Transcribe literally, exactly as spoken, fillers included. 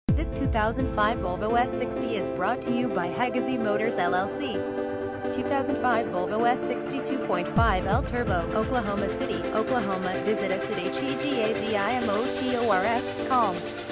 This two thousand five Volvo S sixty is brought to you by Hegazi Motors L L C. two thousand five Volvo S sixty two point five L Turbo, Oklahoma City, Oklahoma. Visit us at hegazi motors dot com.